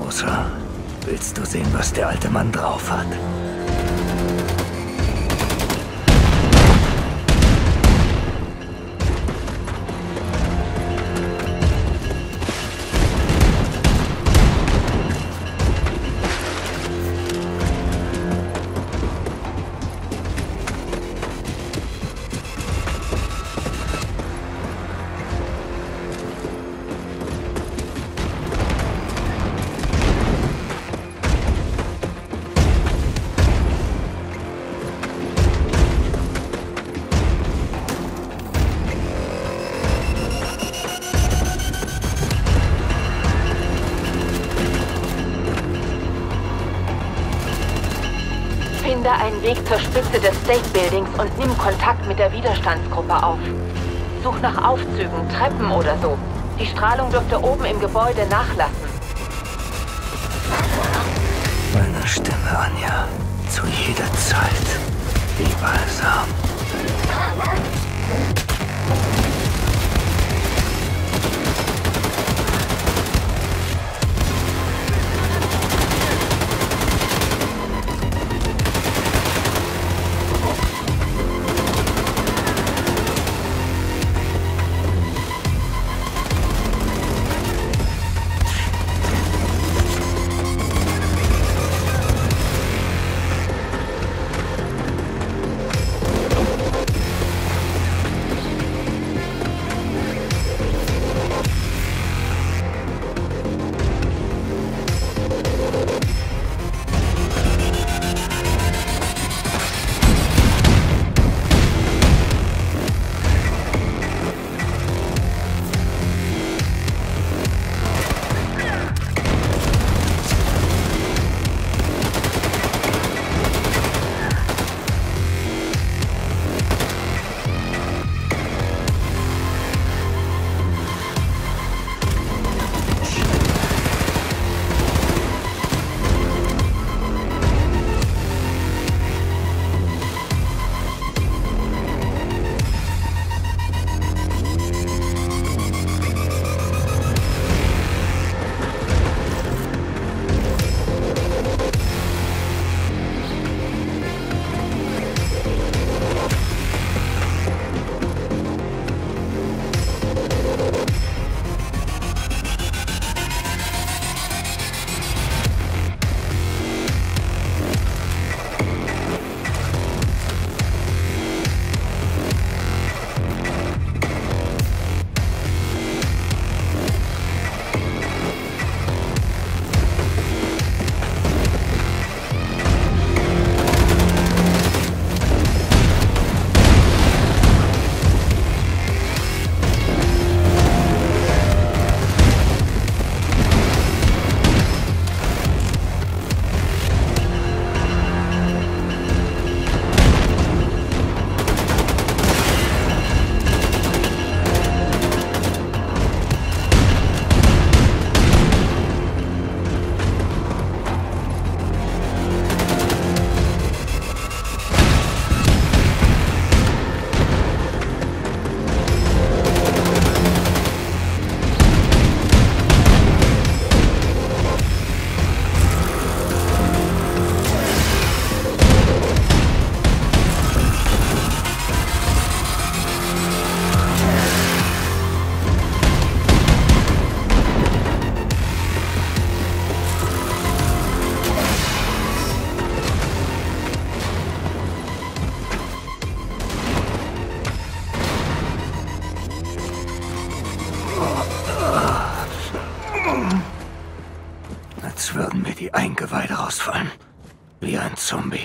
Großer. Willst du sehen, was der alte Mann drauf hat? Finde einen Weg zur Spitze des State Buildings und nimm Kontakt mit der Widerstandsgruppe auf. Such nach Aufzügen, Treppen oder so. Die Strahlung dürfte oben im Gebäude nachlassen. Meine Stimme, Anja. Zu jeder Zeit. Wie balsam. Als würden mir die Eingeweide rausfallen. Wie ein Zombie.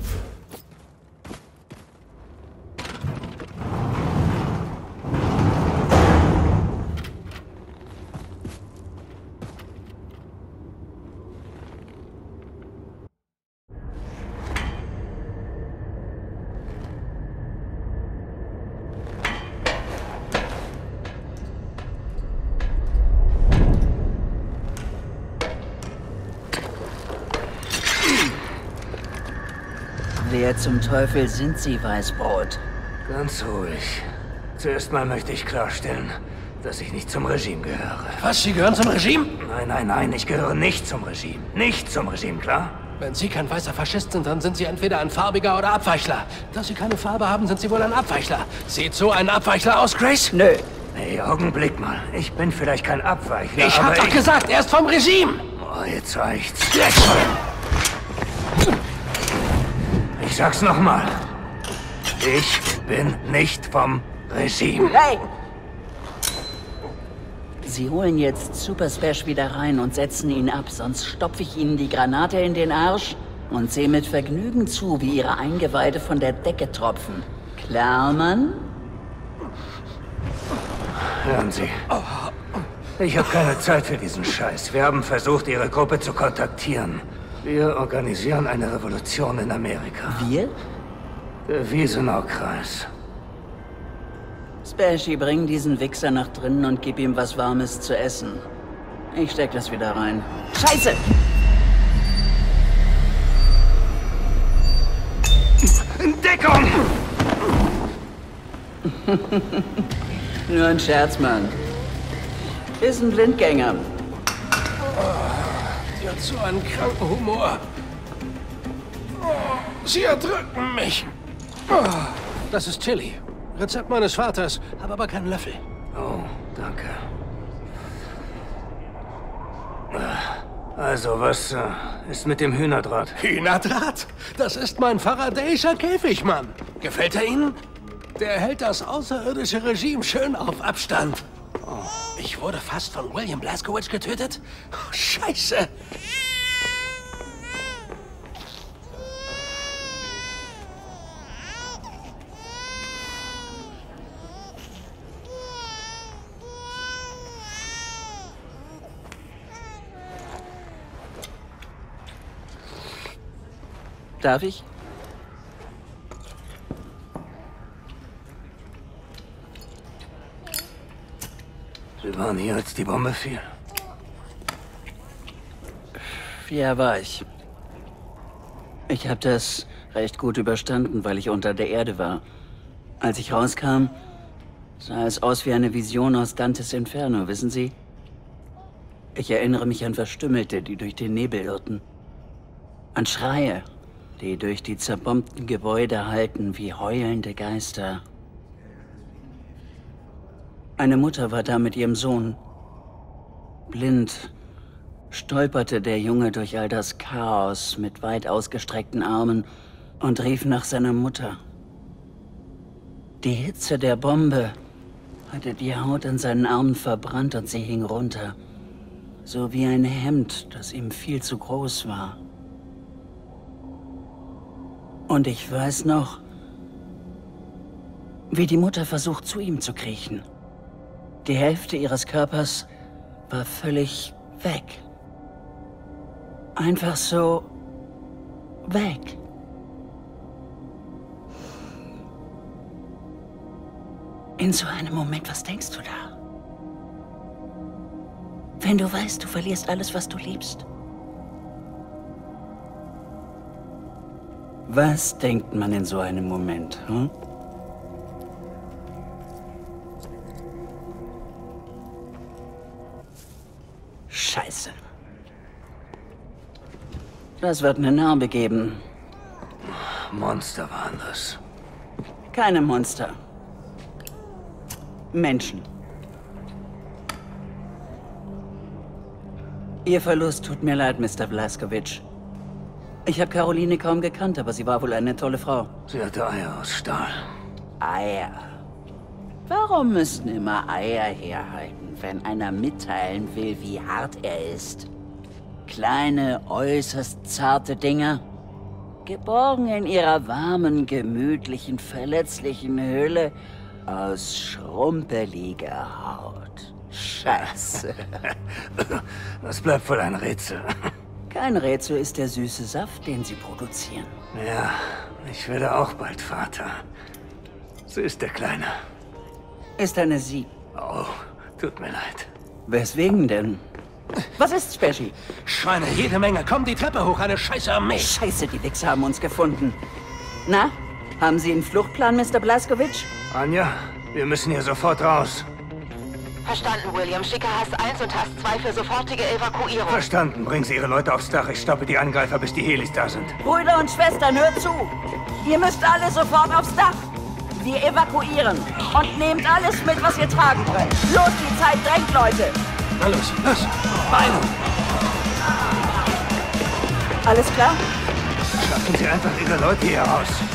Wer zum Teufel sind Sie, Weißbrot? Ganz ruhig. Zuerst mal möchte ich klarstellen, dass ich nicht zum Regime gehöre. Was, Sie gehören zum Regime? Nein, nein, nein, ich gehöre nicht zum Regime. Nicht zum Regime, klar? Wenn Sie kein weißer Faschist sind, dann sind Sie entweder ein Farbiger oder Abweichler. Da Sie keine Farbe haben, sind Sie wohl ein Abweichler. Sieht so ein Abweichler aus, Grace? Nö. Hey, Augenblick mal. Ich bin vielleicht kein Abweichler, Ich hab doch gesagt, er ist vom Regime! Oh, jetzt reicht's. Ich sag's nochmal. Ich bin nicht vom Regime. Hey! Sie holen jetzt Super Smash wieder rein und setzen ihn ab, sonst stopfe ich Ihnen die Granate in den Arsch und sehe mit Vergnügen zu, wie Ihre Eingeweide von der Decke tropfen. Klar, Mann? Hören Sie. Ich habe keine Zeit für diesen Scheiß. Wir haben versucht, Ihre Gruppe zu kontaktieren. Wir organisieren eine Revolution in Amerika. Wir? Der Wiesenaukreis. Spashy, bring diesen Wichser nach drinnen und gib ihm was Warmes zu essen. Ich steck das wieder rein. Scheiße! Deckung! Nur ein Scherz, Mann. Ist ein Blindgänger. Sie hat so einen kranken Humor. Sie erdrücken mich. Das ist Chili. Rezept meines Vaters, habe aber keinen Löffel. Oh, danke. Also, was ist mit dem Hühnerdraht? Hühnerdraht? Das ist mein Faradayischer Käfig, Mann. Gefällt er Ihnen? Der hält das außerirdische Regime schön auf Abstand. Ich wurde fast von William Blazkowicz getötet? Oh, Scheiße! Darf ich? Sie waren hier, als die Bombe fiel. Ja, war ich. Ich habe das recht gut überstanden, weil ich unter der Erde war. Als ich rauskam, sah es aus wie eine Vision aus Dantes Inferno, wissen Sie? Ich erinnere mich an Verstümmelte, die durch den Nebel irrten. An Schreie, die durch die zerbombten Gebäude hallten wie heulende Geister. Eine Mutter war da mit ihrem Sohn. Blind stolperte der Junge durch all das Chaos mit weit ausgestreckten Armen und rief nach seiner Mutter. Die Hitze der Bombe hatte die Haut an seinen Armen verbrannt und sie hing runter, so wie ein Hemd, das ihm viel zu groß war. Und ich weiß noch, wie die Mutter versucht, zu ihm zu kriechen. Die Hälfte ihres Körpers war völlig weg. Einfach so weg. In so einem Moment, was denkst du da? Wenn du weißt, du verlierst alles, was du liebst. Was denkt man in so einem Moment, hm? Scheiße. Das wird eine Narbe geben. Monster waren das. Keine Monster. Menschen. Ihr Verlust tut mir leid, Mr. Blazkowicz. Ich habe Caroline kaum gekannt, aber sie war wohl eine tolle Frau. Sie hatte Eier aus Stahl. Eier. Warum müssen immer Eier herhalten, wenn einer mitteilen will, wie hart er ist? Kleine, äußerst zarte Dinger, geborgen in ihrer warmen, gemütlichen, verletzlichen Hülle aus schrumpeliger Haut. Scheiße. Das bleibt wohl ein Rätsel. Kein Rätsel ist der süße Saft, den sie produzieren. Ja, ich werde auch bald Vater. So ist der Kleine. Ist eine Sie. Oh, tut mir leid. Weswegen denn? Was ist, Speschi? Schweine, jede Menge. Komm die Treppe hoch, eine scheiße Armee. Scheiße, die Wichser haben uns gefunden. Na, haben Sie einen Fluchtplan, Mr. Blazkowicz? Anja, wir müssen hier sofort raus. Verstanden, William. Schicke Hass 1 und Hass 2 für sofortige Evakuierung. Verstanden. Bringen Sie Ihre Leute aufs Dach. Ich stoppe die Angreifer, bis die Helis da sind. Brüder und Schwestern, hört zu! Ihr müsst alle sofort aufs Dach! Wir evakuieren und nehmt alles mit, was ihr tragen könnt. Los, die Zeit drängt, Leute! Na los, los! Beine! Alles klar? Schaffen Sie einfach Ihre Leute hier raus.